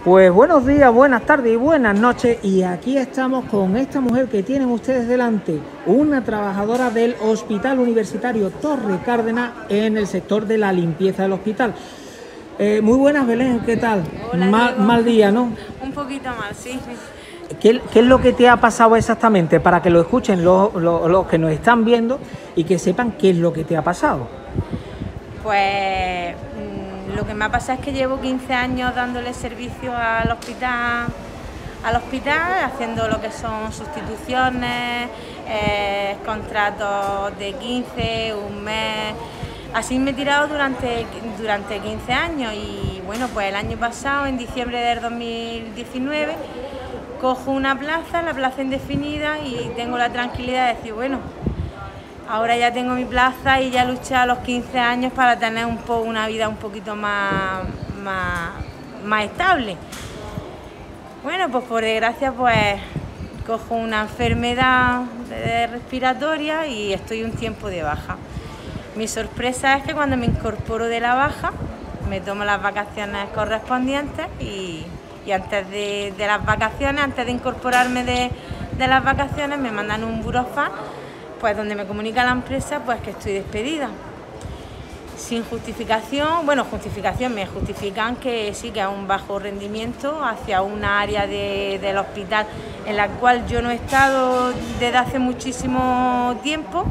Pues buenos días, buenas tardes y buenas noches, y aquí estamos con esta mujer que tienen ustedes delante, una trabajadora del Hospital Universitario Torre Cárdenas en el sector de la limpieza del hospital. Muy buenas, Belén, ¿qué tal? Hola, Mal día, ¿no? Un poquito mal, sí. ¿Qué es lo que te ha pasado exactamente? Para que lo escuchen los que nos están viendo y que sepan qué es lo que te ha pasado. Pues lo que me ha pasado es que llevo 15 años dándole servicio al hospital, haciendo lo que son sustituciones, contratos de 15, un mes. Así me he tirado durante 15 años y bueno, pues el año pasado, en diciembre del 2019, cojo una plaza, la plaza indefinida, y tengo la tranquilidad de decir, bueno, ahora ya tengo mi plaza y ya luché a los 15 años para tener una vida un poquito más estable. Bueno, pues por desgracia, pues cojo una enfermedad respiratoria y estoy un tiempo de baja. Mi sorpresa es que cuando me incorporo de la baja, me tomo las vacaciones correspondientes y antes de las vacaciones, antes de incorporarme de las vacaciones, me mandan un burofax, pues donde me comunica la empresa pues que estoy despedida. Sin justificación, bueno, me justifican que sí, que es un bajo rendimiento hacia una área del hospital en la cual yo no he estado desde hace muchísimo tiempo.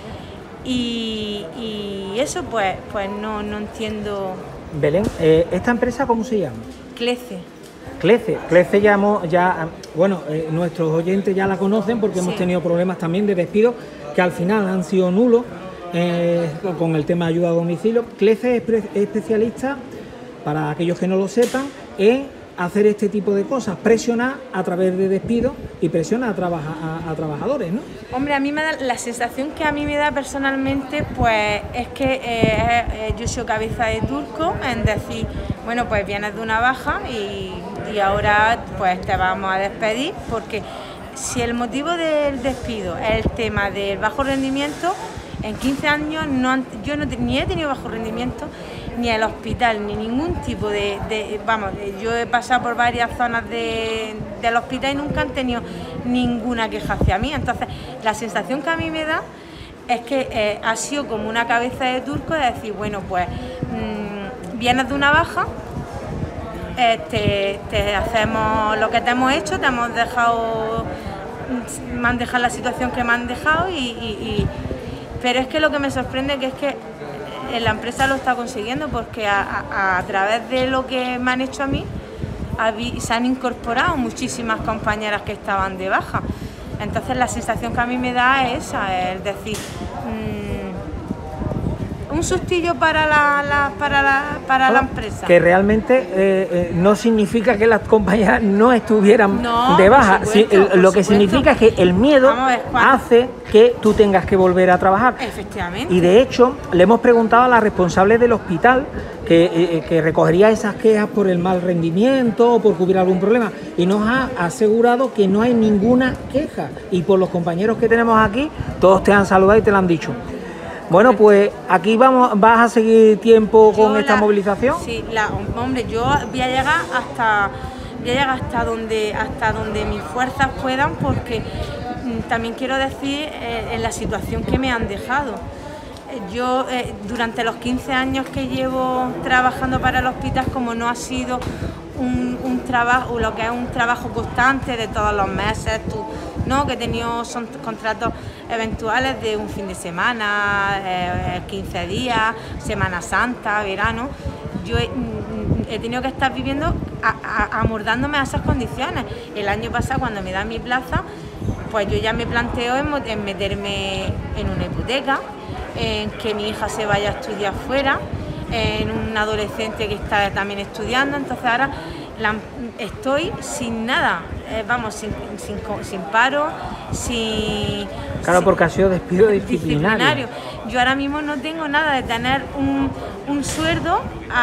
Y eso pues no entiendo. Belén, ¿esta empresa cómo se llama? Clece. Clece bueno, nuestros oyentes ya la conocen porque hemos tenido problemas también de despido que al final han sido nulos con el tema de ayuda a domicilio. Clece es especialista, para aquellos que no lo sepan, en hacer este tipo de cosas, presionar a través de despidos y presionar a trabajadores, ¿no? Hombre, a mí me da la sensación que a mí me da personalmente, pues es que yo soy cabeza de turco, en decir, bueno, pues vienes de una baja y ahora pues te vamos a despedir, porque si el motivo del despido es el tema del bajo rendimiento, en 15 años yo ni he tenido bajo rendimiento, ni el hospital, ni ningún tipo vamos, yo he pasado por varias zonas del hospital y nunca han tenido ninguna queja hacia mí. Entonces, la sensación que a mí me da es que ha sido como una cabeza de turco de decir, bueno, pues vienes de una baja, te hacemos lo que te hemos hecho, me han dejado la situación que me han dejado pero es que lo que me sorprende es que la empresa lo está consiguiendo, porque a través de lo que me han hecho a mí se han incorporado muchísimas compañeras que estaban de baja. Entonces la sensación que a mí me da es esa, es decir, un sustillo para la empresa. Que realmente no significa que las compañeras no estuvieran de baja. Lo que significa es que el miedo hace que tú tengas que volver a trabajar. Efectivamente. Y de hecho, le hemos preguntado a la responsable del hospital que recogería esas quejas por el mal rendimiento o por cubrir algún problema, y nos ha asegurado que no hay ninguna queja. Y por los compañeros que tenemos aquí, todos te han saludado y te lo han dicho. Bueno, pues aquí vas a seguir tiempo con esta movilización. Sí, hombre, yo voy a llegar hasta donde mis fuerzas puedan, porque también quiero decir en la situación que me han dejado. Yo durante los 15 años que llevo trabajando para el hospital, como no ha sido un trabajo, lo que es un trabajo constante de todos los meses, que he tenido son contratos eventuales de un fin de semana, 15 días, Semana Santa, verano. Yo he tenido que estar viviendo amordándome a esas condiciones. El año pasado, cuando me dan mi plaza, pues yo ya me planteo en meterme en una hipoteca, en que mi hija se vaya a estudiar fuera, en un adolescente que está también estudiando. Entonces ahora estoy sin nada, vamos, sin paro, Claro, porque ha sido despido disciplinario. Yo ahora mismo no tengo nada de tener un sueldo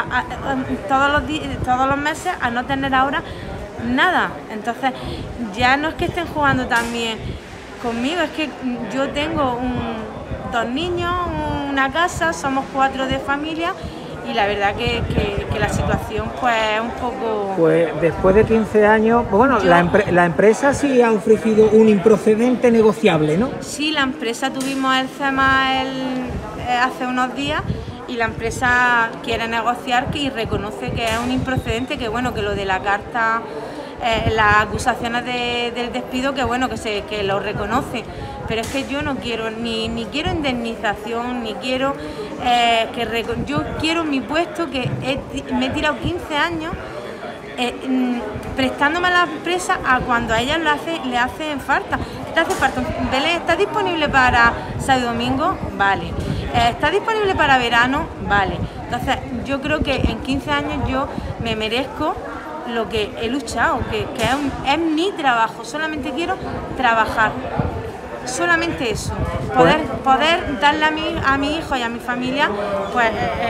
todos los meses, a no tener ahora nada. Entonces ya no es que estén jugando también conmigo, es que yo tengo 2 niños, una casa, somos 4 de familia, y la verdad que la situación pues un poco... Pues después de 15 años, bueno, la empresa sí ha ofrecido un improcedente negociable, ¿no? Sí, la empresa, tuvimos el CEMA hace unos días y la empresa quiere negociar y reconoce que es un improcedente, que bueno, que lo de la carta, las acusaciones del despido, que bueno, que lo reconoce. Pero es que yo no quiero, ni quiero indemnización, ni quiero yo quiero mi puesto, que me he tirado 15 años prestándome a la empresa a cuando a ellas le hacen falta. ¿Te hace falta? Belén, ¿está disponible para sábado y domingo? Vale. ¿Está disponible para verano? Vale. Entonces yo creo que en 15 años yo me merezco lo que he luchado, que es mi trabajo. Solamente quiero trabajar. Solamente eso, poder darle a mi hijo y a mi familia pues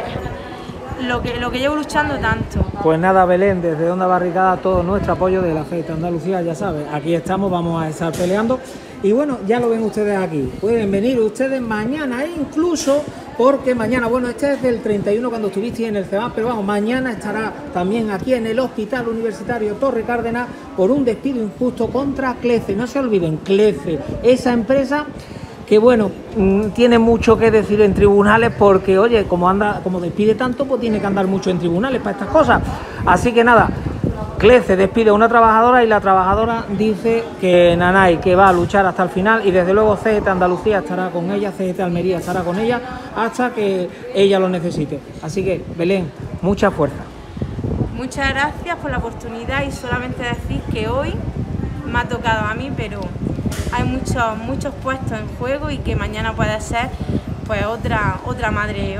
lo que llevo luchando tanto. Pues nada, Belén, desde Onda Barricada todo nuestro apoyo de la FEIT Andalucía, ya sabes, aquí estamos, vamos a estar peleando y bueno, ya lo ven ustedes aquí, pueden venir ustedes mañana incluso, porque mañana, bueno, este es del 31 cuando estuviste en el CEMA, pero vamos, mañana estará también aquí en el Hospital Universitario Torre Cárdenas por un despido injusto contra CLECE. No se olviden, CLECE, esa empresa que bueno, tiene mucho que decir en tribunales porque, oye, como despide tanto, pues tiene que andar mucho en tribunales para estas cosas. Así que nada, CLECE despide a una trabajadora y la trabajadora dice que Nanay, que va a luchar hasta el final y desde luego CGT Andalucía estará con ella, CGT Almería estará con ella hasta que ella lo necesite. Así que, Belén, mucha fuerza. Muchas gracias por la oportunidad y solamente decir que hoy me ha tocado a mí, pero hay muchos puestos en juego y que mañana puede ser pues otra madre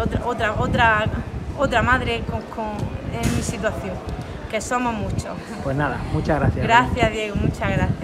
en mi situación, que somos muchos. Pues nada, muchas gracias. Gracias, Diego, muchas gracias.